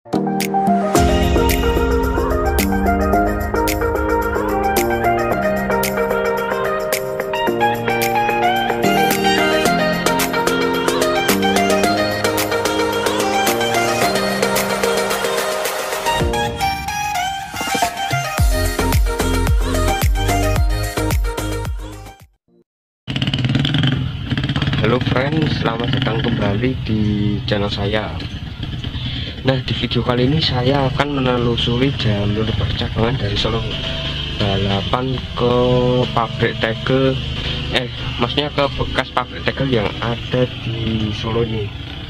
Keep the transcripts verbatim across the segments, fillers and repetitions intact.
Halo friends, selamat datang kembali di channel saya. Nah, di video kali ini saya akan menelusuri jalur percabangan dari Solo Balapan ke pabrik tegel, eh maksudnya ke bekas pabrik tegel yang ada di Solo ini.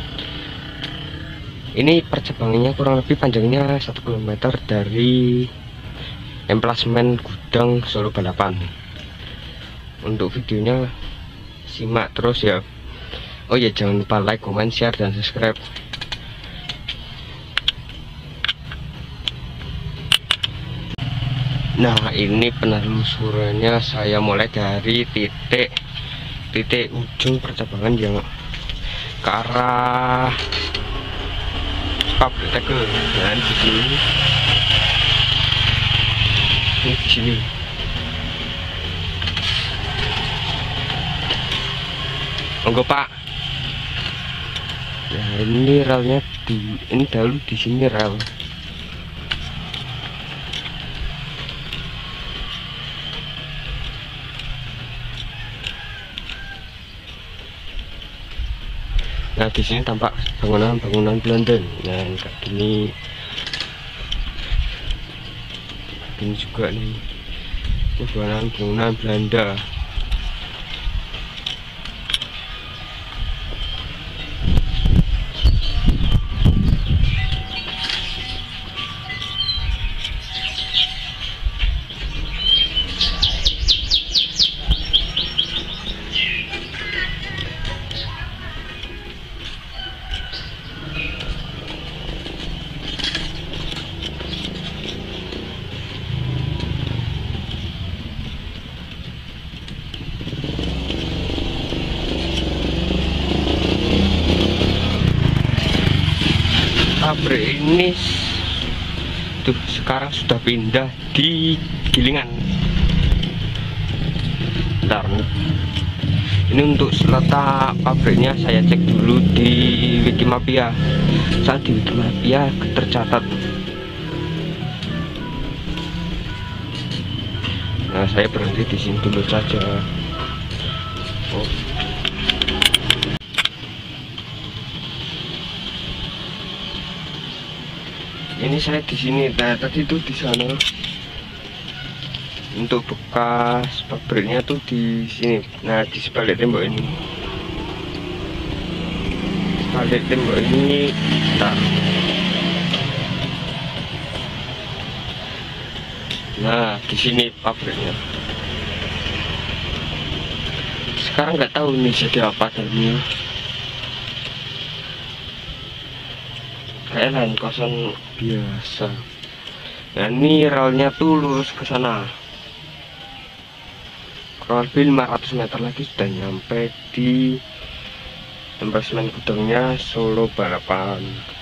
Ini percabangannya kurang lebih panjangnya satu kilometer dari emplasemen gudang Solo Balapan. Untuk videonya simak terus ya. Oh ya, jangan lupa like, comment, share, dan subscribe. Nah, ini penelusurannya saya mulai dari titik titik ujung percabangan yang ke arah pabrik tegel. Dan di sini ini di sini monggo Pak. Nah, ini relnya di ini dahulu di sini rel. Nah, di sini tampak bangunan-bangunan Belanda. Nah, kayak gini. Ini juga nih, ini bangunan-bangunan Belanda. Pabrik ini tuh sekarang sudah pindah di Gilingan. Bentar, ini untuk letak pabriknya saya cek dulu di Wikimapia. Saat di Wikimapia tercatat. Nah, saya berhenti di sini dulu saja. Oh. Ini saya di sini, nah tadi itu di sana. Untuk bekas pabriknya tuh di sini. Nah, di sebalik tembok ini. Sebalik tembok ini, bentar. Nah, di sini pabriknya. Sekarang nggak tahu nih jadi apa dalamnya. Kayak lain kosan biasa. Nah, ini relnya tuh lurus ke sana. Kurang lebih lima ratus meter lagi sudah nyampe di emplasemen gudangnya Solo Balapan.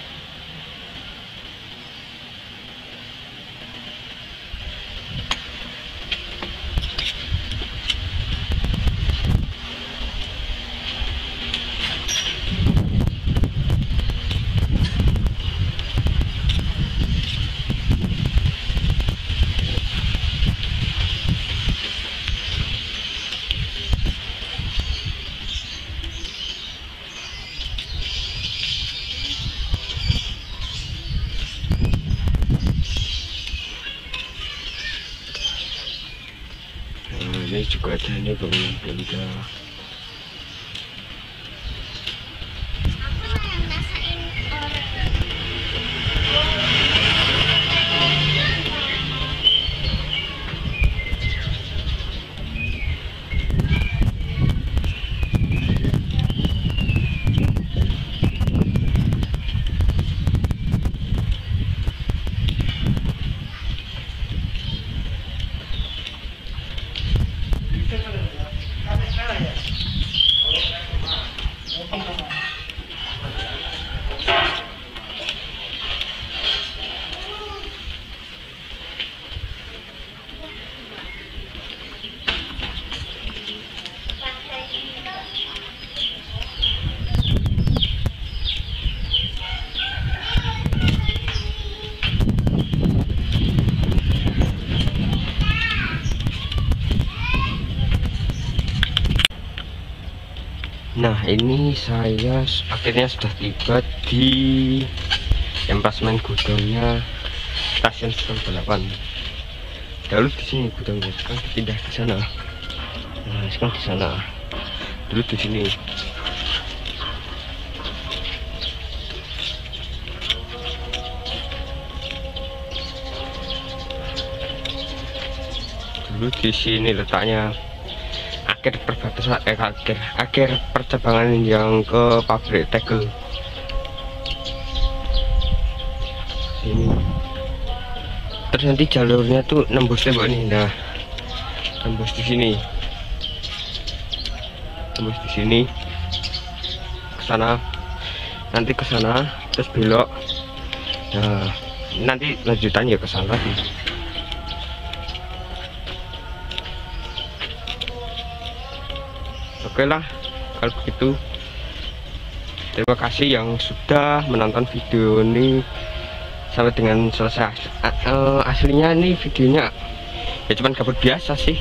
Ini juga ada ini bangunan Belanda. Nah, ini saya akhirnya sudah tiba di empasmen gudangnya stasiun delapan. Dulu di sini gudangnya, sekarang pindah ke sana. Nah, sekarang di sana. Dulu di sini. Dulu di sini letaknya akhir perbatasan eh akhir akhir percabangan yang ke pabrik tegel. Sini. Terus nanti jalurnya tuh nembus tembok ini. Nah, nembus di sini. Tembus di sini. Ke sana. Nanti ke sana terus belok. Nah, nanti lanjutannya ke sana lagi. Oke lah, kalau begitu terima kasih yang sudah menonton video ini sampai dengan selesai. Uh, aslinya ini videonya ya cuman kabut biasa sih,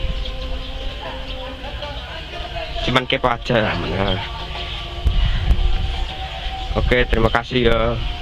cuman kepo aja. Nah, oke, terima kasih ya.